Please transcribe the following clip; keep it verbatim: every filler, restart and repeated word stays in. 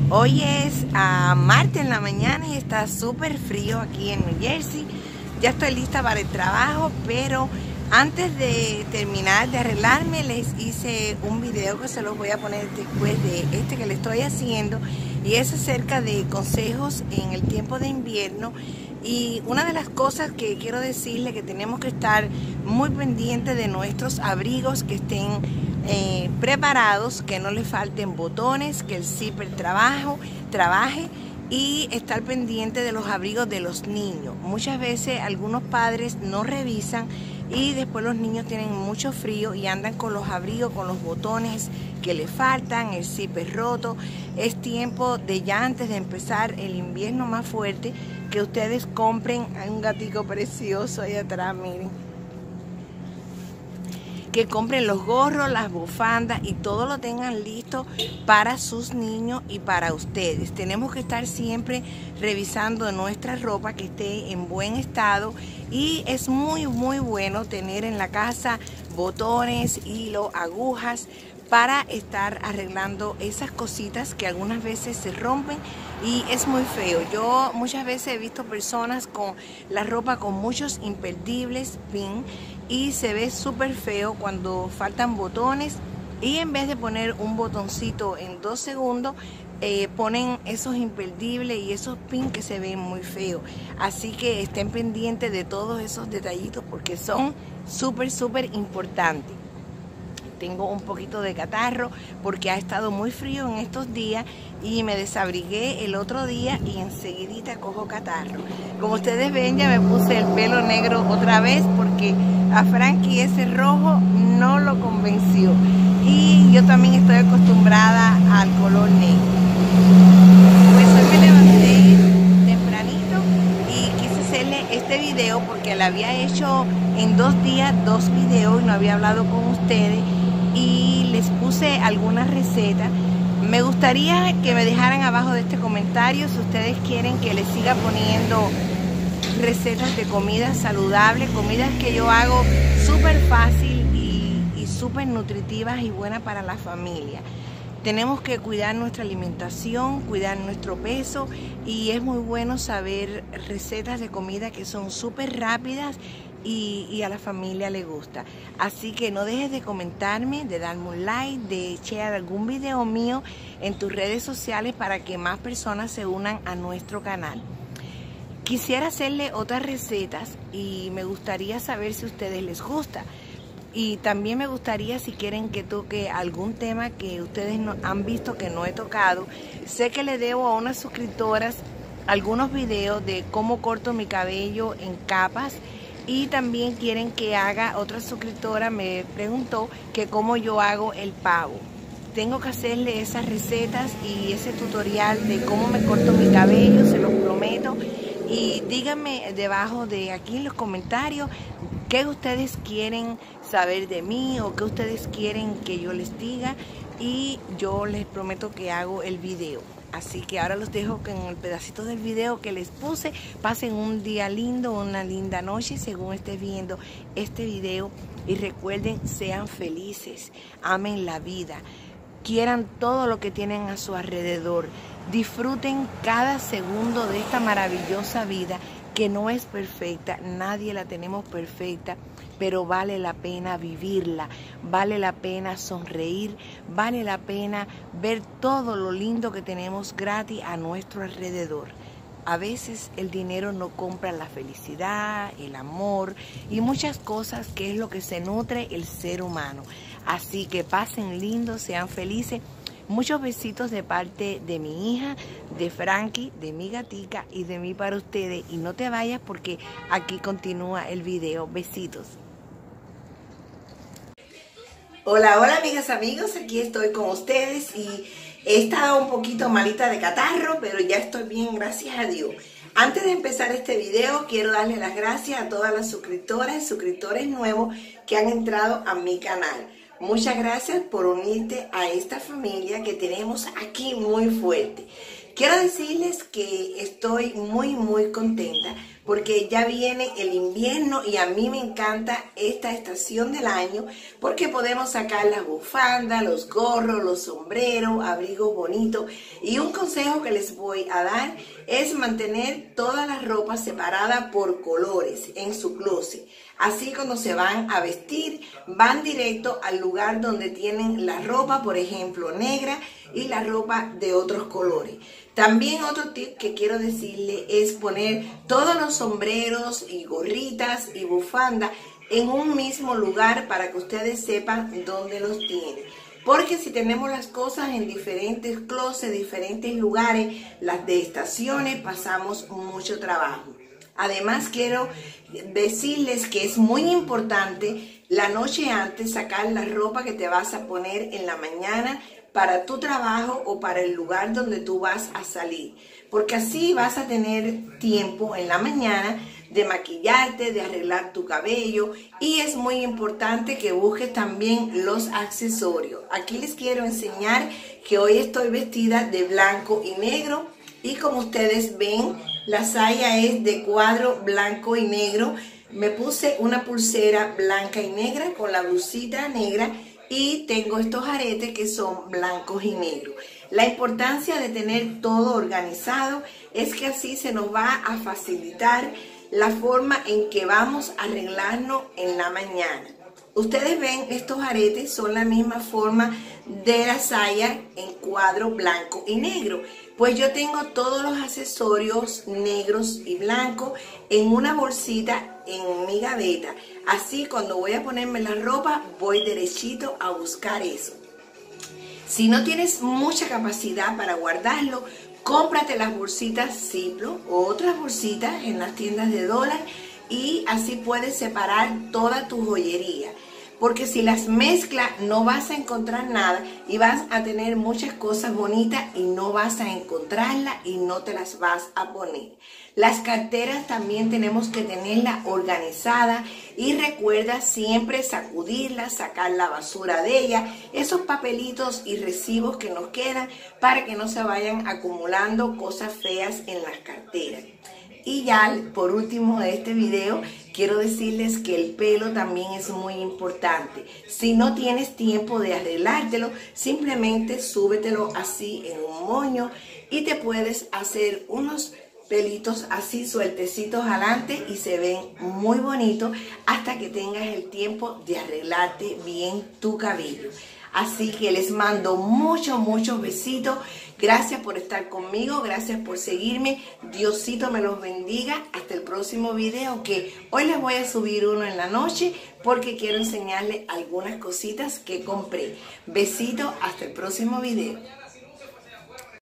Hoy es a martes en la mañana y está súper frío aquí en New Jersey. Ya estoy lista para el trabajo, pero antes de terminar de arreglarme les hice un video que se los voy a poner después de este que le estoy haciendo, y es acerca de consejos en el tiempo de invierno. Y una de las cosas que quiero decirle que tenemos que estar muy pendientes de nuestros abrigos, que estén eh, preparados, que no le falten botones, que el zipper trabajo, trabaje y estar pendiente de los abrigos de los niños. Muchas veces algunos padres no revisan y después los niños tienen mucho frío y andan con los abrigos, con los botones que le faltan, el zipper roto. Es tiempo de ya antes de empezar el invierno más fuerte que ustedes compren. Hay un gatico precioso ahí atrás, miren. Que compren los gorros, las bufandas y todo lo tengan listo para sus niños y para ustedes. Tenemos que estar siempre revisando nuestra ropa que esté en buen estado, y es muy muy bueno tener en la casa botones, hilo, agujas para estar arreglando esas cositas que algunas veces se rompen y es muy feo. Yo muchas veces he visto personas con la ropa con muchos imperdibles pin y se ve súper feo cuando faltan botones, y en vez de poner un botoncito en dos segundos eh, ponen esos imperdibles y esos pin que se ven muy feos. Así que estén pendientes de todos esos detallitos porque son súper súper importantes. Tengo un poquito de catarro porque ha estado muy frío en estos días y me desabrigué el otro día y enseguidita cojo catarro. Como ustedes ven, ya me puse el pelo negro otra vez porque a Frankie ese rojo no lo convenció, y yo también estoy acostumbrada al color negro. Pues hoy me levanté tempranito y quise hacerle este video porque le había hecho en dos días dos videos y no había hablado con ustedes, y les puse algunas recetas. Me gustaría que me dejaran abajo de este comentario si ustedes quieren que les siga poniendo recetas de comida saludable, comidas que yo hago súper fácil y, y súper nutritivas y buenas para la familia. Tenemos que cuidar nuestra alimentación, cuidar nuestro peso, y es muy bueno saber recetas de comida que son súper rápidas y, y a la familia le gusta. Así que no dejes de comentarme, de darme un like, de share algún video mío en tus redes sociales para que más personas se unan a nuestro canal. Quisiera hacerle otras recetas y me gustaría saber si a ustedes les gusta. Y también me gustaría, si quieren que toque algún tema que ustedes no han visto que no he tocado. Sé que le debo a unas suscriptoras algunos videos de cómo corto mi cabello en capas, y también quieren que haga, otra suscriptora me preguntó que cómo yo hago el pavo. Tengo que hacerle esas recetas y ese tutorial de cómo me corto mi cabello, se los prometo. Y díganme debajo de aquí en los comentarios qué ustedes quieren saber de mí o qué ustedes quieren que yo les diga, y yo les prometo que hago el video. Así que ahora los dejo con el pedacito del video que les puse. Pasen un día lindo, una linda noche según estés viendo este video, y recuerden, sean felices, amen la vida, quieran todo lo que tienen a su alrededor, disfruten cada segundo de esta maravillosa vida que no es perfecta, nadie la tenemos perfecta, pero vale la pena vivirla, vale la pena sonreír, vale la pena ver todo lo lindo que tenemos gratis a nuestro alrededor. A veces el dinero no compra la felicidad, el amor y muchas cosas que es lo que se nutre el ser humano. Así que pasen lindo, sean felices. Muchos besitos de parte de mi hija, de Frankie, de mi gatica y de mí para ustedes. Y no te vayas porque aquí continúa el video. Besitos. Hola, hola amigas, amigos. Aquí estoy con ustedes y he estado un poquito malita de catarro, pero ya estoy bien, gracias a Dios. Antes de empezar este video, quiero darle las gracias a todas las suscriptoras y suscriptores nuevos que han entrado a mi canal. Muchas gracias por unirte a esta familia que tenemos aquí muy fuerte. Quiero decirles que estoy muy muy contenta porque ya viene el invierno y a mí me encanta esta estación del año porque podemos sacar las bufandas, los gorros, los sombreros, abrigos bonitos. Y un consejo que les voy a dar es mantener toda la ropa separada por colores en su closet. Así cuando se van a vestir, van directo al lugar donde tienen la ropa, por ejemplo, negra y la ropa de otros colores. También otro tip que quiero decirle es poner todos los sombreros y gorritas y bufandas en un mismo lugar para que ustedes sepan dónde los tienen. Porque si tenemos las cosas en diferentes closets, diferentes lugares, las de estaciones, pasamos mucho trabajo. Además, quiero decirles que es muy importante la noche antes sacar la ropa que te vas a poner en la mañana para tu trabajo o para el lugar donde tú vas a salir. Porque así vas a tener tiempo en la mañana de maquillarte, de arreglar tu cabello. Y es muy importante que busques también los accesorios. Aquí les quiero enseñar que hoy estoy vestida de blanco y negro. Y como ustedes ven, la saya es de cuadro blanco y negro. Me puse una pulsera blanca y negra con la blusita negra y tengo estos aretes que son blancos y negros. La importancia de tener todo organizado es que así se nos va a facilitar la forma en que vamos a arreglarnos en la mañana. Ustedes ven, estos aretes son la misma forma de la saya en cuadro blanco y negro. Pues yo tengo todos los accesorios negros y blancos en una bolsita en mi gaveta. Así cuando voy a ponerme la ropa, voy derechito a buscar eso. Si no tienes mucha capacidad para guardarlo, cómprate las bolsitas Ziploc o otras bolsitas en las tiendas de dólar y así puedes separar toda tu joyería. Porque si las mezclas no vas a encontrar nada y vas a tener muchas cosas bonitas y no vas a encontrarlas y no te las vas a poner. Las carteras también tenemos que tenerlas organizadas y recuerda siempre sacudirlas, sacar la basura de ellas, esos papelitos y recibos que nos quedan para que no se vayan acumulando cosas feas en las carteras. Y ya por último de este video quiero decirles que el pelo también es muy importante. Si no tienes tiempo de arreglártelo, simplemente súbetelo así en un moño y te puedes hacer unos pelitos así sueltecitos adelante y se ven muy bonitos hasta que tengas el tiempo de arreglarte bien tu cabello. Así que les mando muchos, muchos besitos. Gracias por estar conmigo, gracias por seguirme. Diosito me los bendiga. Hasta el próximo video, que hoy les voy a subir uno en la noche porque quiero enseñarles algunas cositas que compré. Besitos, hasta el próximo video.